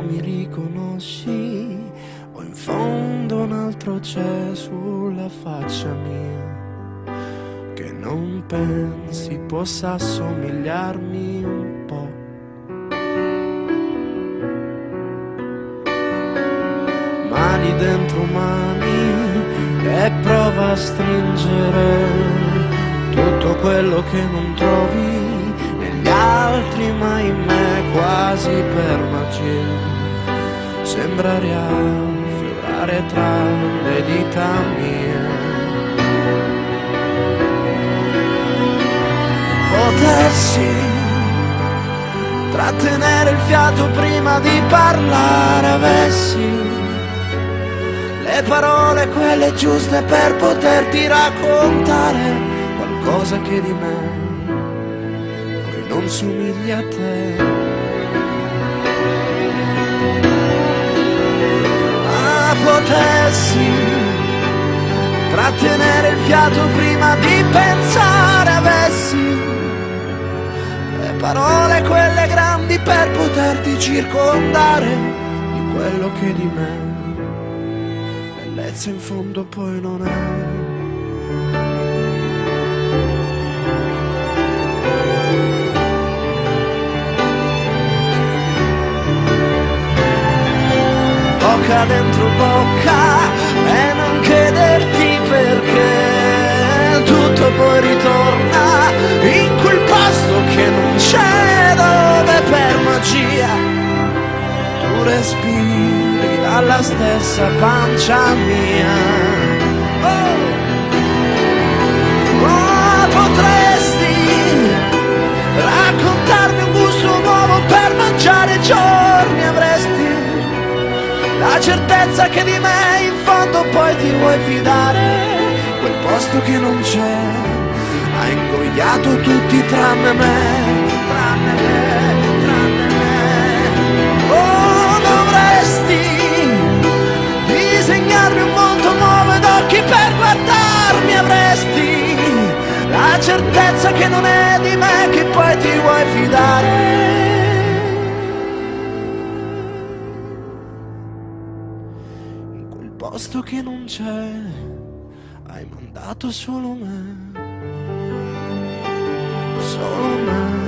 mi riconosci o in fondo un altro c'è sulla faccia mia che non pensi possa assomigliarmi un po'. Mani dentro mani e prova a stringere tutto quello che non trovi negli altri, ma in me quasi per magia sembra riaffiorare tra le dita mie. Potessi trattenere il fiato prima di parlare, avessi le parole quelle giuste per poterti raccontare qualcosa che di me poi non somiglia a te. Ma potessi trattenere il fiato prima di pensare, avessi le parole quelle grandi per poterti circondare di quello che di me bellezza in fondo poi non è. Bocca dentro bocca e non chiederti perché tutto poi ritorna in quel posto che non c'è, dove per magia tu respiri dalla stessa pancia mia. Oh, potresti raccontarmi un gusto nuovo per mangiare giorni, avresti la certezza che di me in fondo poi ti vuoi fidare. Quel posto che non c'è ha ingoiato tutti tranne me, tranne me, tranne me. Oh, dovresti disegnarmi un mondo nuovo ed occhi per guardarmi, avresti la certezza che non è di me che poi ti vuoi fidare. Posto che non c'è, hai mandato solo me, solo me.